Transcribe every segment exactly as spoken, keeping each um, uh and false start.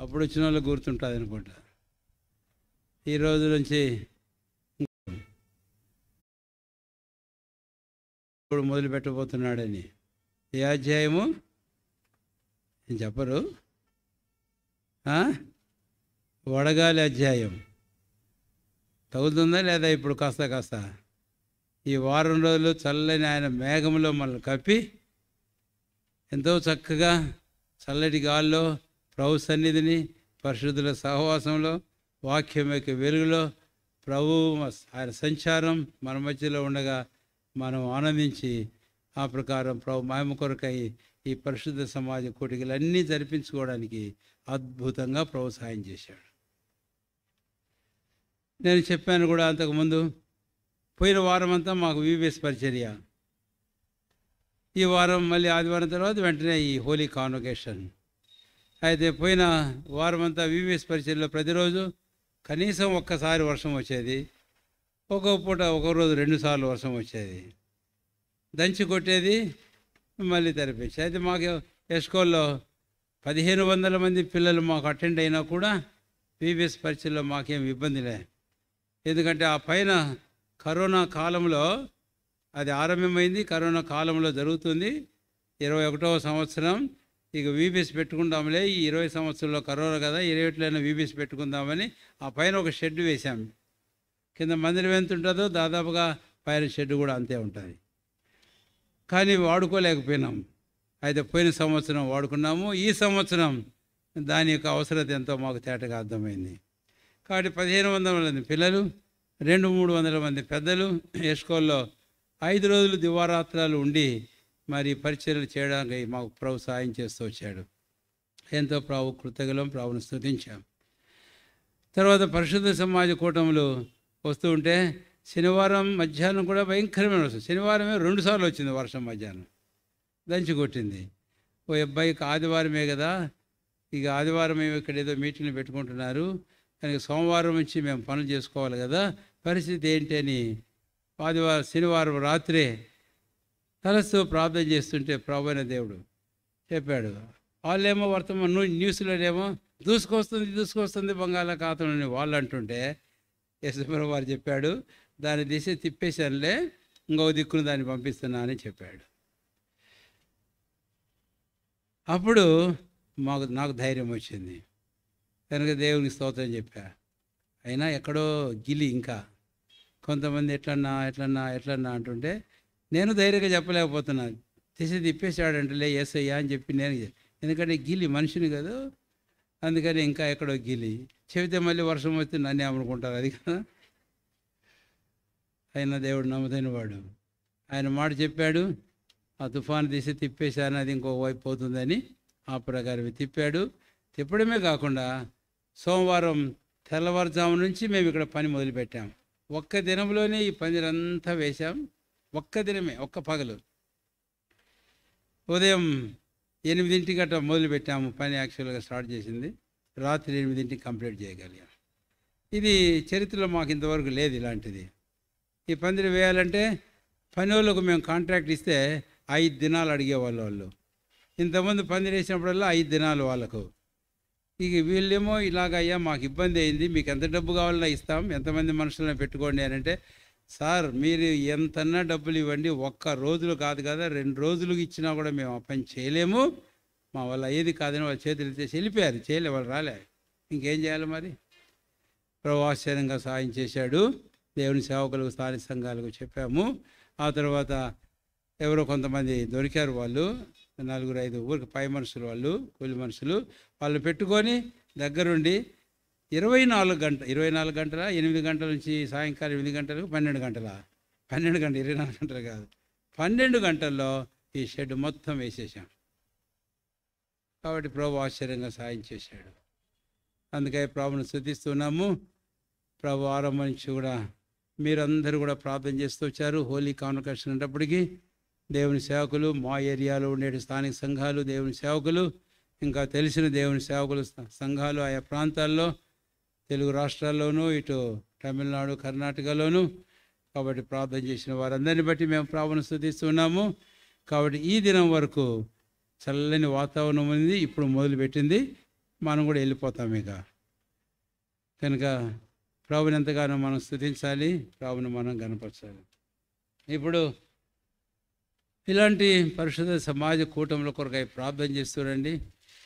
అప్పుడు వచ్చిన వాళ్ళకి గుర్తుంటుంది అనుకుంటా. ఈ రోజు నుంచి ఇప్పుడు మొదలు పెట్టబోతున్నాడని. ఏ అధ్యాయము చెప్పరు? వడగాలి అధ్యాయం తగులుతుందా లేదా? ఇప్పుడు కాస్త కాస్త ఈ వారం రోజులు చల్లని ఆయన మేఘంలో మనల్ని కప్పి ఎంతో చక్కగా చల్లటి గాల్లో ప్రభు సన్నిధిని, పరిశుద్ధుల సహవాసంలో, వాక్యం యొక్క వెలుగులో ప్రభు ఆయన సంచారం మన మధ్యలో ఉండగా మనం ఆనందించి ఆ ప్రకారం ప్రభు మహిమ కొరకై ఈ పరిశుద్ధ సమాజ కోటికలన్నీ జరిపించుకోవడానికి అద్భుతంగా ప్రభు సాయం చేశాడు. నేను చెప్పాను కూడా అంతకుముందు, పోయిన వారం అంతా మాకు వివిఎస్ పరిచర్య, ఈ వారం మళ్ళీ ఆదివారం తర్వాత వెంటనే ఈ హోలీ కాన్వకేషన్. అయితే పోయిన వారం అంతా వివిఎస్ పరిచర్యలో ప్రతిరోజు కనీసం ఒక్కసారి వర్షం వచ్చేది, ఒక్కొక్క పూట ఒక్కొక్క రోజు రెండుసార్లు వర్షం వచ్చేది, దంచి కొట్టేది, మళ్ళీ తెరపించి. అయితే మాకు ఎస్కోల్లో పదిహేను వందల మంది పిల్లలు మాకు అటెండ్ అయినా కూడా వివిఎస్ పరిచర్యలో మాకేం ఇబ్బంది లే. ఎందుకంటే ఆ పైన కరోనా కాలంలో అది ఆరంభమైంది, కరోనా కాలంలో జరుగుతుంది. ఇరవై ఒకటవ సంవత్సరం ఇక వీబీఎస్ పెట్టుకుందాంలే, ఈ ఇరవై సంవత్సరంలో కరోనా కదా, ఇరవై ఒకటిలోనే వీబీఎస్ పెట్టుకుందామని ఆ పైన ఒక షెడ్ వేశాం. కింద మందిరం ఎంత ఉంటుందో దాదాపుగా పైన షెడ్ కూడా అంతే ఉంటుంది. కానీ వాడుకోలేకపోయినాం. అయితే పోయిన సంవత్సరం వాడుకున్నాము, ఈ సంవత్సరం దాని యొక్క అవసరత ఎంతో మాకు తేటగా అర్థమైంది. కాబట్టి పదిహేను వందల మంది పిల్లలు, రెండు మూడు వందల మంది పెద్దలు ఎస్కోల్లో ఐదు రోజులు దివారాత్రాలు ఉండి మరి పరిచర్యలు చేయడానికి మాకు ప్రభు సాయం చేస్తూ వచ్చాడు. ఎంతో ప్రభు కృతజ్ఞతలు, ప్రభుని స్తుతించాం. తర్వాత పరిశుద్ధ సమాజ కూటములు వస్తూ ఉంటే శనివారం మధ్యాహ్నం కూడా భయంకరమైన వర్షం. శనివారమే రెండుసార్లు వచ్చింది వర్షం, మధ్యాహ్నం దంచి కొట్టింది. ఓ అబ్బాయికి ఆదివారమే కదా, ఇక ఆదివారం మేము ఇక్కడ ఏదో మీటింగ్లు పెట్టుకుంటున్నారు, కనుక సోమవారం నుంచి మేము పనులు చేసుకోవాలి కదా, పరిస్థితి ఏంటి అని ఆదివారం శనివారం రాత్రే తలస్తూ ప్రార్థన చేస్తుంటే ప్రభు అయిన దేవుడు చెప్పాడు. వాళ్ళేమో వర్తమానం న్యూస్లోనేమో దూసుకొస్తుంది దూసుకొస్తుంది బంగాళాఖాతం అని వాళ్ళు అంటుంటే యేసుప్రభు వారు చెప్పాడు, దాని దిశ తిప్పేశానులే, ఇంకో దిక్కును దాన్ని పంపిస్తున్నా అని చెప్పాడు. అప్పుడు మాకు నాకు ధైర్యం వచ్చింది, కనుక దేవునికి స్తోత్రం చెప్పా. అయినా ఎక్కడో గిలి ఇంకా కొంతమంది ఎట్లన్నా ఎట్లన్నా ఎట్లన్నా అంటుంటే నేను ధైర్యంగా చెప్పలేకపోతున్నాను. దిశ తిప్పేశాడంటలే యేసయ్యా అని చెప్పి నేను, ఎందుకంటే గిలి మనిషిని కదా, అందుకని ఇంకా ఎక్కడో గిలి చెబితే మళ్ళీ వర్షం వస్తే నన్నే అమ్ముకుంటారు, అది కదా. అయినా దేవుడు నమ్మదైన వాడు, ఆయన మాట చెప్పాడు, ఆ తుఫాను దిశ తిప్పేశాను, అది ఇంకో వైపు పోతుందని ఆ ప్రకారం తిప్పాడు. తిప్పడమే కాకుండా సోమవారం తెల్లవారుజాము నుంచి మేము ఇక్కడ పని మొదలుపెట్టాం. ఒక్క దినంలోనే ఈ పందిరంతా వేశాం, ఒక్క దినమే, ఒక్క పగలు. ఉదయం ఎనిమిదింటికి అట్లా మొదలుపెట్టాము పని, యాక్చువల్గా స్టార్ట్ చేసింది రాత్రి ఎనిమిదింటికి కంప్లీట్ చేయగలిగాం. ఇది చరిత్రలో మాకు ఇంతవరకు లేదు ఇలాంటిది. ఈ పందిరి వేయాలంటే పని వాళ్ళకు మేము కాంట్రాక్ట్ ఇస్తే ఐదు దినాలు అడిగేవాళ్ళు వాళ్ళు. ఇంతమంది పందిరి వేసినప్పుడల్లా ఐదు దినాలు వాళ్ళకు. ఇక వీళ్ళేమో ఇలాగయ్యా మాకు ఇబ్బంది అయింది, మీకు ఎంత డబ్బు కావాలన్నా ఇస్తాం, ఎంతమంది మనుషులను పెట్టుకోండి అని అంటే, సార్ మీరు ఎంతన్నా డబ్బులు ఇవ్వండి, ఒక్క రోజులు కాదు కదా రెండు రోజులు ఇచ్చినా కూడా మేము ఆ పని చేయలేము, మా వల్ల ఏది కాదని వాళ్ళ చేతులు ఇచ్చేసి వెళ్ళిపోయారు. చేయలే, వాళ్ళు రాలే, ఇంకేం చేయాలి మరి. ప్రభు ఆశ్చర్యంగా సాయం చేశాడు. దేవుని సేవకులకు, స్థానిక సంఘాలకు చెప్పాము. ఆ తర్వాత ఎవరో కొంతమంది దొరికారు, వాళ్ళు నలుగురు ఐదు ఊరికి పై మనుషులు, వాళ్ళు కూలి మనుషులు, వాళ్ళు పెట్టుకొని దగ్గరుండి ఇరవై నాలుగు గంట ఇరవై నాలుగు గంటల ఎనిమిది గంటల నుంచి సాయంకాలం ఎనిమిది గంటలకు పన్నెండు గంటల పన్నెండు గంటలు ఇరవై నాలుగు గంటలు కాదు, పన్నెండు గంటల్లో ఈ షెడ్ మొత్తం వేసేసాం. కాబట్టి ప్రభు ఆశ్చర్యంగా సాయం చేశాడు. అందుకే ప్రభుని స్తుతిస్తున్నాము. ప్రభు ఆరంభం నుంచి కూడా మీరందరూ కూడా ప్రార్థన చేస్తూ వచ్చారు. హోలీ కాన్వకేషన్ అనేటప్పటికీ దేవుని సేవకులు, మా ఏరియాలో ఉండే స్థానిక సంఘాలు, దేవుని సేవకులు, ఇంకా తెలిసిన దేవుని సేవకులు సంఘాలు ఆయా ప్రాంతాల్లో, తెలుగు రాష్ట్రాల్లోనూ, ఇటు తమిళనాడు, కర్ణాటకలోనూ, కాబట్టి ప్రార్థన చేసిన వారందరిని బట్టి మేము ప్రభువును స్తుతిస్తున్నాము. కాబట్టి ఈ దినం వరకు చల్లని వాతావరణం ఉంది, ఇప్పుడు మొదలుపెట్టింది. మనం కూడా వెళ్ళిపోతాం. ఇక కనుక ప్రభుని ఎంతగానో మనం స్తుతించాలి, ప్రభుని మనం గణపరచాలి. ఇప్పుడు ఇలాంటి పరిశుద్ధ సమాజ కూటముల కొరకై ప్రార్థన చేస్తూరండి.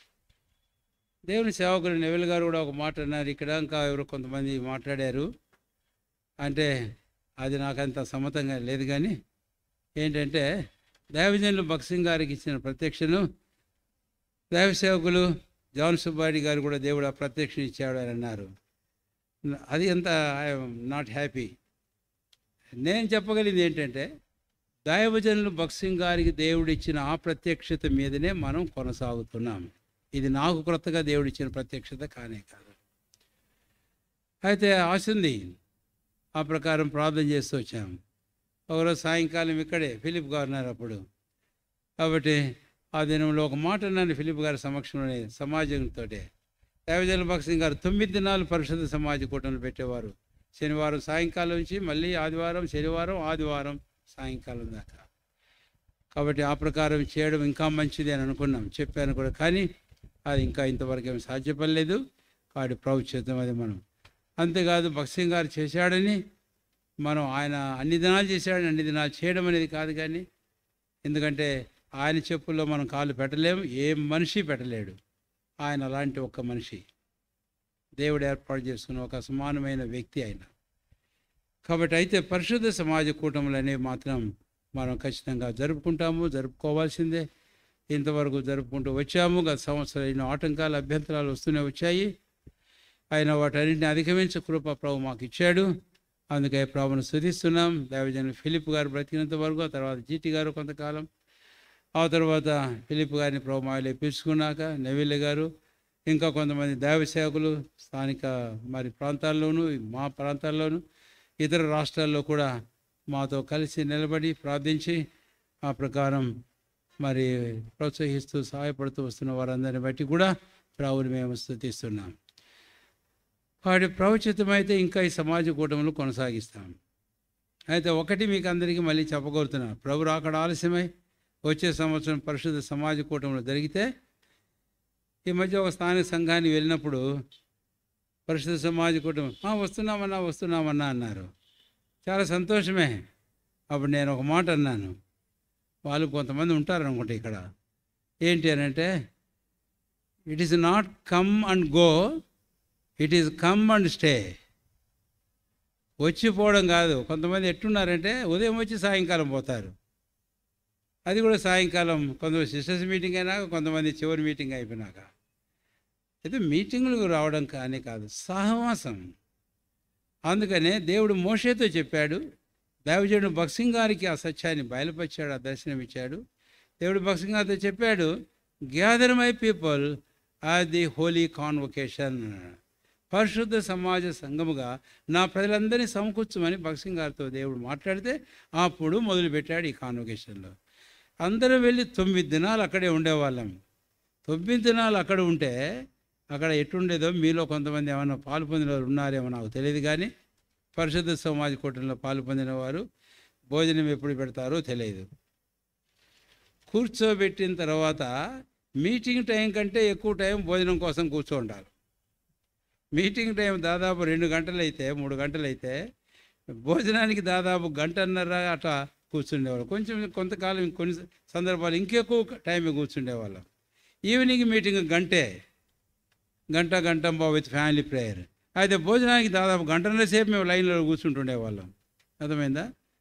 దేవుని సేవకులు నెవిల్ గారు కూడా ఒక మాట అన్నారు. ఇక్కడ ఇంకా ఎవరు కొంతమంది మాట్లాడారు, అంటే అది నాకంత సమ్మతంగా లేదు. కానీ ఏంటంటే దైవజనులు భక్త్ సింగ్ గారికి ఇచ్చిన ప్రత్యక్షను దైవ సేవకులు జాన్ సుబ్బారెడ్డి గారు కూడా దేవుడు ఆ ప్రత్యక్షను ఇచ్చాడు అని అన్నారు. అది ఎంత ఐఎమ్ నాట్ హ్యాపీ. నేను చెప్పగలిగింది ఏంటంటే దైవజనులు భక్త్ సింగ్ గారికి దేవుడు ఇచ్చిన ఆ ప్రత్యక్షత మీదనే మనం కొనసాగుతున్నాం. ఇది నాకు క్రొత్తగా దేవుడు ఇచ్చిన ప్రత్యక్షత కానే కాదు. అయితే ఆశ ఉంది, ఆ ప్రకారం ప్రార్థన చేస్తూ వచ్చాం. ఒకరోజు సాయంకాలం ఇక్కడే ఫిలిప్ గారు ఉన్నారు అప్పుడు. కాబట్టి ఆ దినంలో ఒక మాట అన్నాను ఫిలిప్ గారి సమక్షంలోనే సమాజంతో. దైవజనులు భక్త్ సింగ్ గారు తొమ్మిది దినాలు పరిశుద్ధ సమాజ కూటములు పెట్టేవారు. శనివారం సాయంకాలం నుంచి మళ్ళీ ఆదివారం, శనివారం, ఆదివారం సాయంకాలం దాకా. కాబట్టి ఆ ప్రకారం చేయడం ఇంకా మంచిది అని అనుకున్నాం, చెప్పాను కూడా. కానీ అది ఇంకా ఇంతవరకు ఏమి సాధ్యపడలేదు. వాడి ప్రభుత్వం అది మనం. అంతేకాదు భక్త్ సింగ్ గారు చేశాడని మనం ఆయన అన్ని దినాలు చేశాడని అన్ని దినాలు చేయడం అనేది కాదు. కానీ ఎందుకంటే ఆయన చెప్పుల్లో మనం కాళ్ళు పెట్టలేము, ఏ మనిషి పెట్టలేడు. ఆయన అలాంటి ఒక్క మనిషి, దేవుడు ఏర్పాటు చేసుకున్న ఒక సమానమైన వ్యక్తి ఆయన. కాబట్టి అయితే పరిశుద్ధ సమాజ కూటములు అనేవి మాత్రం మనం ఖచ్చితంగా జరుపుకుంటాము, జరుపుకోవాల్సిందే. ఇంతవరకు జరుపుకుంటూ వచ్చాము. గత సంవత్సరం ఎన్నో ఆటంకాలు, అభ్యంతరాలు వస్తూనే వచ్చాయి. ఆయన వాటన్నింటిని అధిగమించి కృప ప్రభు మాకు ఇచ్చాడు. అందుకే ప్రభును స్తుతిస్తున్నాం. దైవజనులు ఫిలిప్ గారు బ్రతికినంత వరకు, ఆ తర్వాత జీటీ గారు కొంతకాలం, ఆ తర్వాత ఫిలిప్ గారిని ప్రభు మాయలో పిలుచుకున్నాక నెవిల్ గారు, ఇంకా కొంతమంది దైవ సేవకులు స్థానిక మరి ప్రాంతాల్లోనూ, మా ప్రాంతాల్లోనూ, ఇతర రాష్ట్రాల్లో కూడా మాతో కలిసి నిలబడి ప్రార్థించి ఆ ప్రకారం మరి ప్రోత్సహిస్తూ సహాయపడుతూ వస్తున్న వారందరిని బట్టి కూడా ప్రభువుని మేము స్తుతిస్తున్నాం. వాటి ప్రవచితమైతే ఇంకా ఈ సమాజ కూటములు కొనసాగిస్తాం. అయితే ఒకటి మీకు అందరికీ మళ్ళీ చెప్పగలుగుతున్నాను, ప్రభు రాకడ ఆలస్యమై వచ్చే సంవత్సరం పరిశుద్ధ సమాజ కూటములు జరిగితే, ఈ మధ్య ఒక స్థానిక సంఘానికి వెళ్ళినప్పుడు పరిశుద్ధ సమాజ కూటమి వస్తున్నామన్నా వస్తున్నామన్నా అన్నారు. చాలా సంతోషమే. అప్పుడు నేను ఒక మాట అన్నాను, వాళ్ళు కొంతమంది ఉంటారు అనుకుంటే ఇక్కడ, ఏంటి అని అంటే, it is not come and go, it is come and stay. వచ్చిపోవడం కాదు. కొంతమంది ఎట్టున్నారంటే ఉదయం వచ్చి సాయంకాలం పోతారు. అది కూడా సాయంకాలం, కొంతమంది సిస్టర్స్ మీటింగ్ అయినాక, కొంతమంది చివరి మీటింగ్ అయిపోయినాక. అయితే మీటింగులకు రావడం కానీ కాదు, సహవాసం. అందుకనే దేవుడు మోషేతో చెప్పాడు, దైవజనుడు భక్త్ సింగ్ గారికి ఆ సత్యాన్ని బయలుపరిచాడు, ఆ దర్శనం ఇచ్చాడు. దేవుడు భక్త్ సింగ్ గారితో చెప్పాడు, gather my people at the holy convocation, పరిశుద్ధ సమాజ సంఘముగా నా ప్రజలందరినీ సమకూర్చమని భక్త్ సింగ్ గారితో దేవుడు మాట్లాడితే అప్పుడు మొదలుపెట్టాడు ఈ కాన్వొకేషన్లో. అందరం వెళ్ళి తొమ్మిది దినాలు అక్కడే ఉండేవాళ్ళం. తొమ్మిది దినాలు అక్కడ ఉంటే అక్కడ ఎట్టుండేదో మీలో కొంతమంది ఏమైనా పాలు పొందిన వారు ఉన్నారేమో నాకు తెలియదు. కానీ పరిశుద్ధ సమాజ కూటమిలో పాలు పొందిన వారు భోజనం ఎప్పుడు పెడతారో తెలియదు. కూర్చోబెట్టిన తర్వాత మీటింగ్ టైం కంటే ఎక్కువ టైం భోజనం కోసం కూర్చోండాలి. మీటింగ్ టైం దాదాపు రెండు గంటలు అయితే, మూడు గంటలు అయితే, భోజనానికి దాదాపు గంటన్నర అట్లా కూర్చుండేవాళ్ళు. కొంచెం కొంతకాలం కొన్ని సందర్భాలు ఇంకెక్కువ టైం కూర్చుండేవాళ్ళం. ఈవినింగ్ మీటింగ్ గంటే, గంట గంట విత్ ఫ్యామిలీ ప్రేయర్. అయితే భోజనానికి దాదాపు గంటన్నర సేపు మేము లైన్లో కూర్చుంటుండేవాళ్ళం. అర్థమైందా?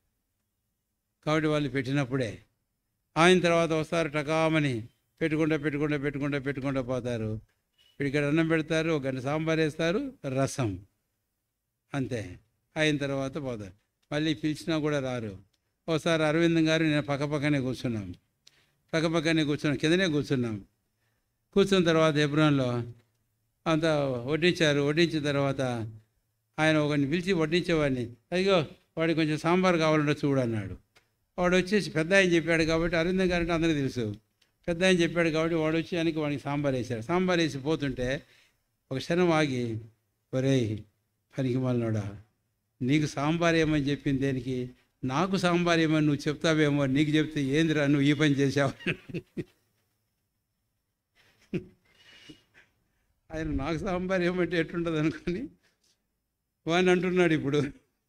కాబట్టి వాళ్ళు పెట్టినప్పుడే ఆయన తర్వాత వస్తారు, టకామని పెట్టుకుంటా పెట్టుకుంటా పెట్టుకుంటా పెట్టుకుంటా పోతారు. ఇక్కడ అన్నం పెడతారు, ఒక గంట సాంబార్ వేస్తారు, రసం, అంతే. అయిన తర్వాత పోతారు. మళ్ళీ పిలిచినా కూడా రారు. ఒకసారి అరవింద్ గారు నేను పక్కపక్కనే కూర్చున్నాం, పక్కపక్కనే కూర్చున్నాం, కిందనే కూర్చున్నాం. కూర్చున్న తర్వాత హెబ్రోన్లో అంతా వడ్డించారు. వడ్డించిన తర్వాత ఆయన ఒకరిని పిలిచి వడ్డించేవాడిని, అయ్యో వాడికి కొంచెం సాంబార్ కావాలంటే చూడన్నాడు. వాడు వచ్చేసి పెద్ద ఆయన చెప్పాడు కాబట్టి, అరవింద్ గారు అంటే అందరికీ తెలుసు, పెద్ద ఆయన చెప్పాడు కాబట్టి వాడు వచ్చి ఆయనకి వాడికి సాంబార్ వేశాడు. సాంబార్ వేసి పోతుంటే ఒక క్షణం ఆగి, ఒరేయ్ పనికి మాలినోడా, నీకు సాంబార్ ఏమని చెప్పింది దేనికి? నాకు సాంబార్ ఏమని నువ్వు చెప్తావేమో, నీకు చెప్తే ఏందిరా నువ్వు ఈ పని చేసావు. ఆయన నాకు సాంబార్ ఏమంటే ఎట్టుంటుంది అనుకొని వాడిని అంటున్నాడు ఇప్పుడు.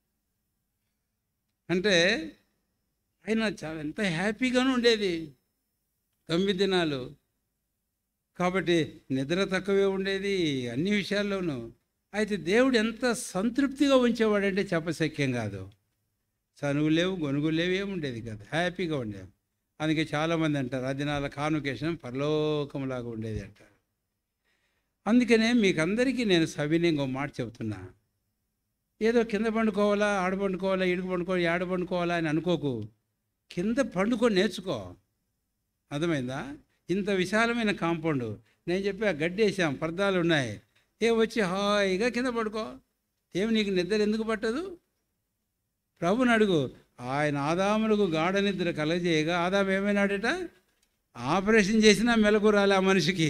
అంటే ఆయన చాలా ఎంత హ్యాపీగానే ఉండేది తొమ్మిది దినాలు. కాబట్టి నిద్ర తక్కువే ఉండేది అన్ని విషయాల్లోనూ. అయితే దేవుడు ఎంత సంతృప్తిగా ఉంచేవాడంటే చెప్పశక్యం కాదు. చనువు లేవు, గొనుగులు లేవు, ఏముండేది కాదు, హ్యాపీగా ఉండేది. అందుకే చాలామంది అంటారు ఆ దినాల కాన్వకేషన్ పరలోకంలాగా ఉండేది అంటారు. అందుకనే మీకు అందరికీ నేను సవినయంగా ఒక మాట చెబుతున్నా. ఏదో కింద పండుకోవాలా, ఆడ పండుకోవాలా, ఇడుగు పండుకోవాలి, ఆడ పండుకోవాలా అని అనుకోకు. కింద పండుకొని నేర్చుకో. అర్థమైందా? ఇంత విశాలమైన కాంపౌండ్, నేను చెప్పి ఆ గడ్డి వేసాం, పర్దాలు ఉన్నాయి, ఏ వచ్చి హాయిగా కింద పడుకో. ఏమి నీకు నిద్ర ఎందుకు పట్టదు? ప్రభుని అడుగు. ఆయన ఆదాములకు గాఢ నిద్ర కలగజేయగా ఆదాము ఏమైనాడట? ఆపరేషన్ చేసినా మెలకు రాలే ఆ మనిషికి.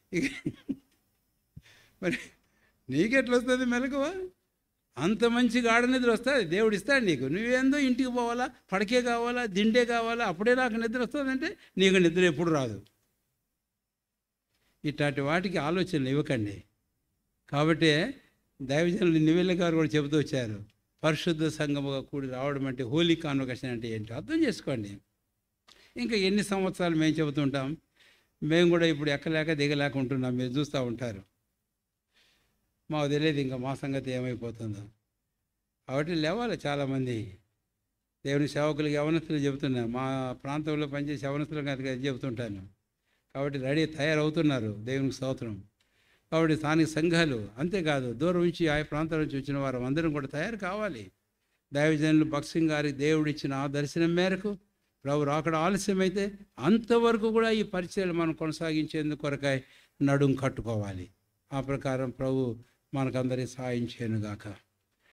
మరి నీకెట్లా వస్తుంది మెలకువ? అంత మంచి గాఢ నిద్ర వస్తుంది, దేవుడు ఇస్తాడు నీకు. నువ్వేందో ఇంటికి పోవాలా, పడకే కావాలా, దిండే కావాలా, అప్పుడే నాకు నిద్ర వస్తుందంటే నీకు నిద్ర ఎప్పుడు రాదు. ఇట్లాంటి వాటికి ఆలోచనలు ఇవ్వకండి. కాబట్టి దైవజనులు నివేళ్ళ గారు కూడా చెబుతూ వచ్చారు, పరిశుద్ధ సంఘముగా కూడి రావడం అంటే, హోలీ కాన్వకేషన్ అంటే ఏంటో అర్థం చేసుకోండి. ఇంకా ఎన్ని సంవత్సరాలు మేము చెబుతుంటాం, మేము కూడా ఇప్పుడు ఎక్కలేక దిగలేక ఉంటున్నాం, మీరు చూస్తూ ఉంటారు. మాకు తెలియదు ఇంకా మా సంగతి ఏమైపోతుందో. కాబట్టి లేవాలి చాలామంది దేవుని సేవకులకి, యవనస్తులు చెబుతున్నారు, మా ప్రాంతంలో పనిచేసే యవనస్తులకు అది చెబుతుంటాను. కాబట్టి రెడీ తయారవుతున్నారు, దేవునికి స్తోత్రం. కాబట్టి స్థానిక సంఘాలు అంతేకాదు, దూరం నుంచి ఆ ప్రాంతాల నుంచి వచ్చిన వారు అందరం కూడా తయారు కావాలి. దైవజనులు భక్త్ సింగ్ గారికి దేవుడిచ్చిన ఆ దర్శనం మేరకు ప్రభు రాకడ ఆలస్యమైతే అంతవరకు కూడా ఈ పరిచయాలు మనం కొనసాగించేందుకు కొరకాయ నడుం కట్టుకోవాలి. ఆ ప్రకారం ప్రభు మనకందరి సాయం చేయనుగాక.